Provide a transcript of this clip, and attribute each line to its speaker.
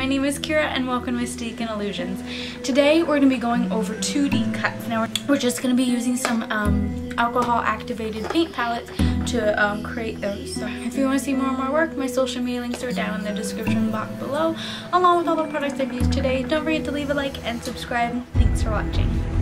Speaker 1: name is Kira and welcome to Mystique and Illusions. Today we're going to be going over 2D cuts. Now we're just going to be using some alcohol activated paint palettes to create those. So if you want to see more of my work, my social media links are down in the description box below, along with all the products I've used today. Don't forget to leave a like and subscribe. Thanks for watching.